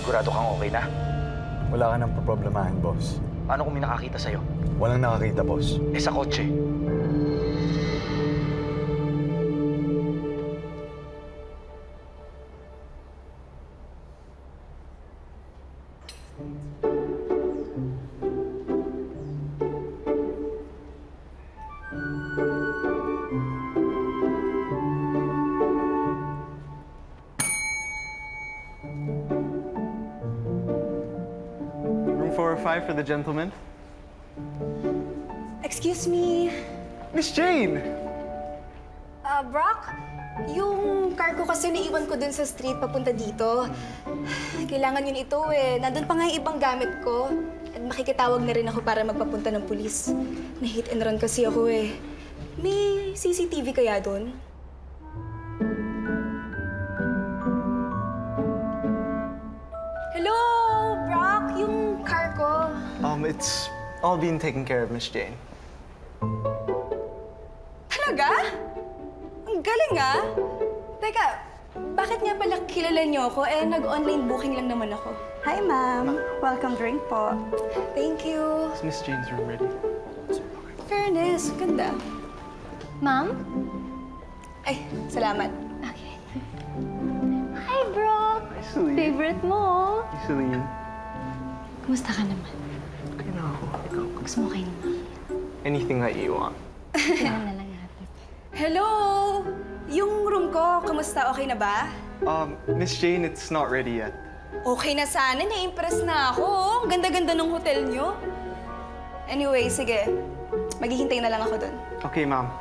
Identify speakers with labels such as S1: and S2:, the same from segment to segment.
S1: Sigurado kang okay na?
S2: Wala ka nang problemahin, boss.
S1: Paano kung may nakakita sa'yo?
S2: Walang nakakita, boss.
S1: Eh, sa kotse.
S3: Room 405 for the gentleman.
S4: Excuse me.
S3: Miss Jane!
S4: Brock? Yung car ko kasi naiwan ko dun sa street papunta dito. Kailangan yun ito eh. Nandun pa nga yung ibang gamit ko. At makikitawag na rin ako para magpapunta ng pulis. Na-hit and run kasi ako eh. May CCTV kaya dun? Hello, Brock? Yung car ko.
S3: It's all being taken care of, Miss Jane.
S4: Talaga? Ang galing ah! Teka, bakit nga pala kilala niyo ako? Eh, nag-online booking lang naman ako.
S5: Hi, ma'am. Welcome drink po.
S4: Thank you.
S3: Is Miss Jane's room ready?
S4: Fairness, ganda.
S5: Ma'am?
S4: Ay, salamat.
S5: Okay. Hi, Brock.
S3: Hi, Celine.
S5: Favorite mo.
S3: Hi, Celine.
S5: Kumusta ka naman?
S3: Okay na ako. Ikaw.
S5: Gusto mo kayo naman?
S3: Anything that you want.
S5: Ganun na lang natin.
S4: Hello! Yung room ko, kamusta? Okay na ba?
S3: Miss Jane, it's not ready yet.
S4: Okay na sana. Na-impress na ako. Ang ganda-ganda ng hotel niyo. Anyway, sige. Maghihintay na lang ako dun.
S3: Okay, ma'am.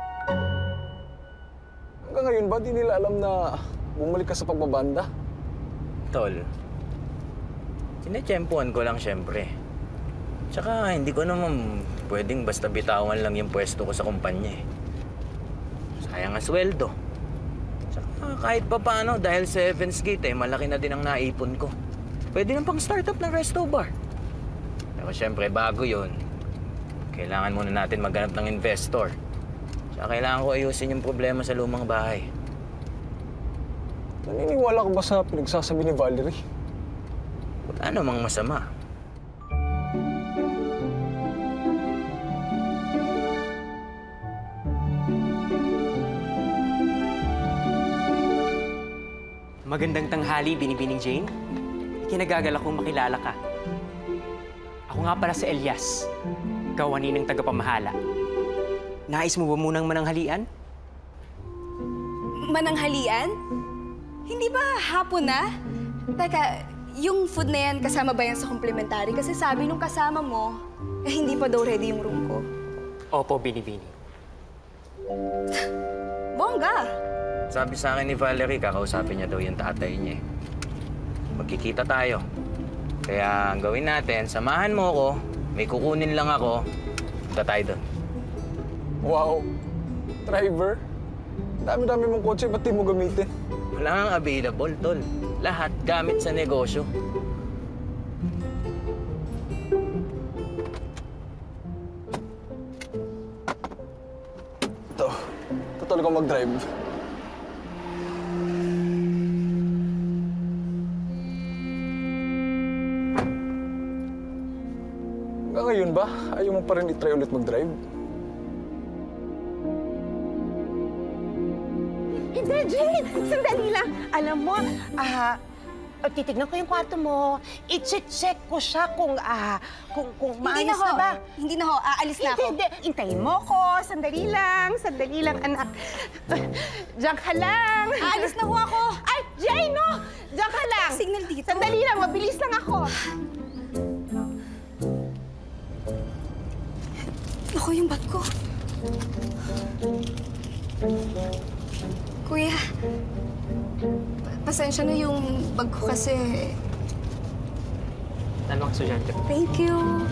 S2: Hanggang ngayon ba di nila alam na bumalik ka sa pagbabanda?
S6: Tol, sinetsyempuan ko lang siyempre. Tsaka hindi ko naman pwedeng basta bitawan lang yung pwesto ko sa kumpanya eh. Sayang ang sweldo. Tsaka kahit pa paano, dahil sa Heaven's Gate eh, malaki na din ang naipon ko. Pwede nang pang startup ng resto bar. Pero siyempre bago yun, kailangan muna natin maghanap ng investor. Tsaka kailangan ko ayusin yung problema sa lumang bahay.
S2: Naniniwala ka ba sa pinagsasabi ni Valerie?
S6: Wala namang masama.
S7: Magandang tanghali, Binibining Jane. Kinagagalak kong makilala ka. Ako nga pala si Elias, gawani ng tagapamahala. Nais mo ba munang mananghalian?
S4: Mananghalian? Hindi ba hapon na? Teka, yung food na yan, kasama ba yan sa complimentary? Kasi sabi nung kasama mo, eh, hindi pa daw ready yung room ko.
S7: Opo, Binibining.
S4: Bongga!
S6: Sabi sa akin ni Valerie, kakausapin niya daw yung tatay niya eh. Magkikita tayo. Kaya ang gawin natin, samahan mo ako, may kukunin lang ako, punta tayo doon.
S2: Wow! Driver? Dami-dami mong kotse, ba't di mo gamitin?
S6: Wala kang available, tol. Lahat gamit sa negosyo.
S2: Ito. Total ko mag-drive. Hanggang ngayon ba? Ayaw mo pa rin i-try ulit mag-drive?
S8: Hindi, Jane! Sandali lang. Alam mo, titignan ko yung kwarto mo. I-check ko siya kung maayos na ba.
S4: Hindi na ho. Aalis na ako.
S8: Hindi. Intayin mo ko. Sandali lang, anak. Diyan ka lang.
S4: Aalis na ho ako.
S8: Ay, Jane, no! Diyan ka lang.
S4: Signal dito.
S8: Sandali lang, mabilis lang ako.
S4: Ako yung bag ko. Kuya, pasensya na yung bag ko kasi...
S7: Ano ang estudyante?
S4: Thank you.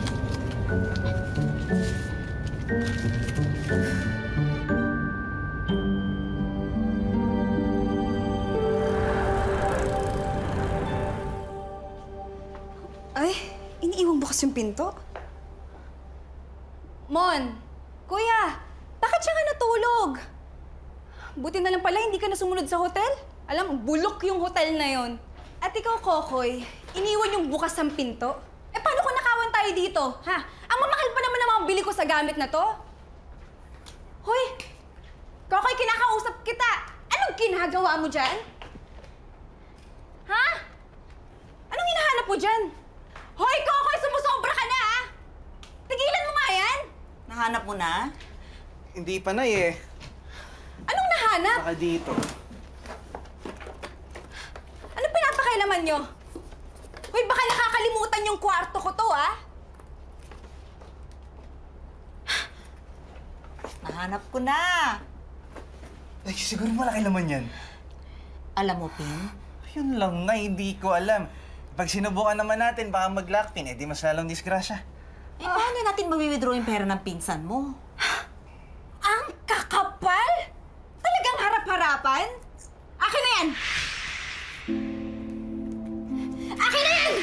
S4: Ay, iniiwang bukas yung pinto. Mon! Kuya! Bakit siya nga natulog? Buti na lang pala hindi ka na sumunod sa hotel. Alam, bulok yung hotel na yon. At ikaw, Kokoy, iniwan yung bukas ng pinto? Eh, paano kung nakawan tayo dito, ha? Ang mamahal pa naman ng mga bili ko sa gamit na to. Hoy! Kokoy, kinakausap kita! Anong ginagawa mo dyan? Ha? Anong hinahanap mo dyan? Hoy, Kokoy! Sumusobra ka na, ha? Tigilan mo nga yan!
S9: Nahanap mo na?
S3: Hindi pa, Nay, eh.
S4: Anong nahanap?
S3: Baka dito.
S4: Anong pinapakailaman nyo? Hoy, baka nakakalimutan yung kwarto ko to, ha?
S9: Nahanap ko na.
S3: Ay, siguro malaki naman yan.
S9: Alam mo, Pin,
S3: Yun lang nga, hindi ko alam. Pag sinubukan naman natin, baka mag-lockpin, eh di mas lalong disgrasya.
S9: paano natin mawi-withdraw yung pera ng pinsan mo?
S4: Ang kakapal! Talagang harap-harapan? Akin na yan! Akin na yan!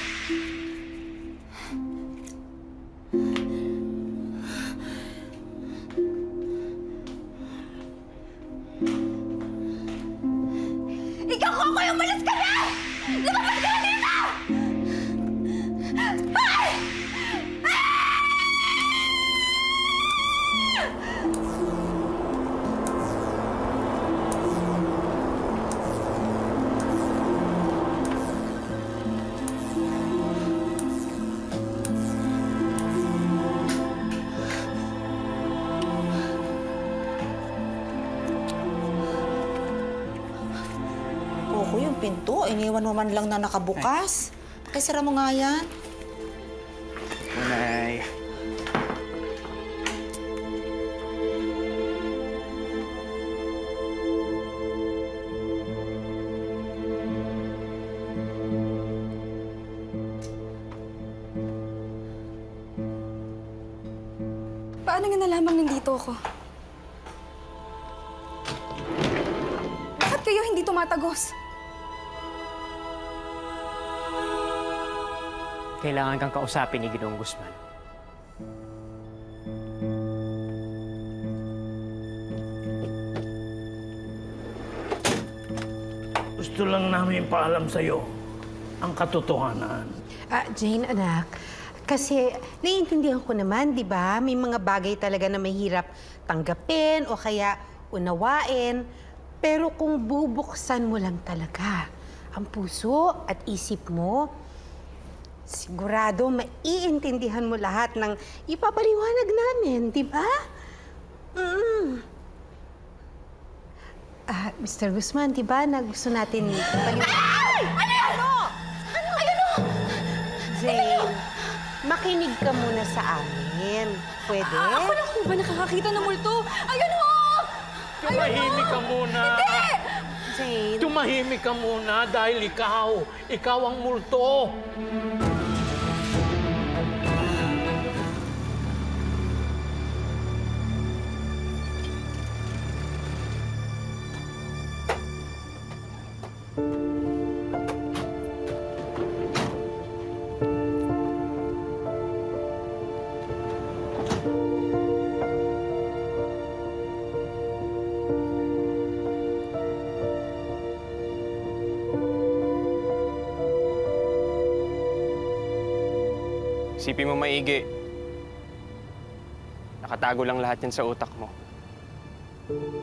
S4: Ikaw, Kokoy! Umalis ka na! Lumabas ka na dito! Ay!
S9: Koko, yung pinto, iniwan mo man lang na nakabukas. Pakisara mo nga yan.
S3: Nay.
S4: Paano nga nalamang nandito ako? Bakit kayo hindi tumatagos?
S7: Kailangan kang kausapin ni Ginoong Guzman.
S10: Gusto lang namin paalam sa'yo ang katotohanan.
S8: Jane, anak, kasi naiintindihan ko naman, di ba? May mga bagay talaga na mahirap tanggapin o kaya unawain. Pero kung bubuksan mo lang talaga ang puso at isip mo, sigurado maiintindihan mo lahat ng ipapaliwanag namin, di ba? Mr. Guzman, di ba na gusto natin
S4: Ay! Ano yan? Ano? Ano?
S8: Jane, makinig ka muna sa amin. Pwede?
S4: Ako lang po ba nakakakita ng multo? Ayun ho!
S10: Tumahimik ka muna.
S8: Jane,
S10: Tumahimik ka muna dahil ikaw ang multo.
S7: Isipin mo maigi. Nakatago lang lahat yan sa utak mo.